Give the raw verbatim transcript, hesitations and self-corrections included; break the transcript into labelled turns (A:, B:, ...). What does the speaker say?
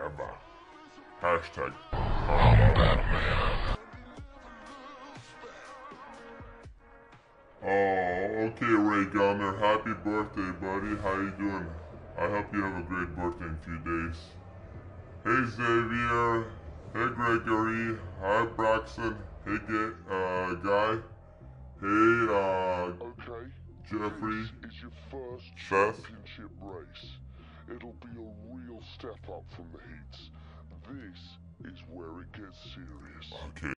A: ever. Hashtag Combat Man. Oh, okay, Ray Gunner. Happy birthday, buddy. How you doing? I hope you have a great birthday in a few days. Hey, Xavier. Hey, Gregory. Hi, Braxton. Hey, Ga uh, Guy. Hey, uh,
B: okay,
A: Jeffrey.
B: This is your first
A: Seth.
B: championship race. It'll be a real step up from the heats. This is where it gets serious.
A: Okay.